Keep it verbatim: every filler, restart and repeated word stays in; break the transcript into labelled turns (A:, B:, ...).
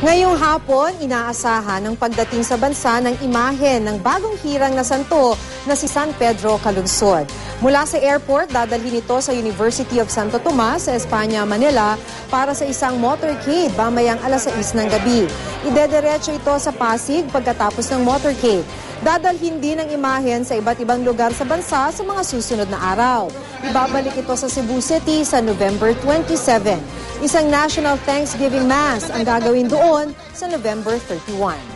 A: Ngayong hapon, inaasahan ang pagdating sa bansa ng imahe ng bagong hirang na santo na si San Pedro Calungsod. Mula sa airport, dadalhin ito sa University of Santo Tomas sa Espanya, Manila para sa isang motorcade mamayang alas sais ng gabi. Idederecho ito sa Pasig pagkatapos ng motorcade. Dadalhin din ang imahen sa iba't ibang lugar sa bansa sa mga susunod na araw. Ibabalik ito sa Cebu City sa November twenty-seven. Isang National Thanksgiving Mass ang gagawin doon sa November thirty-one.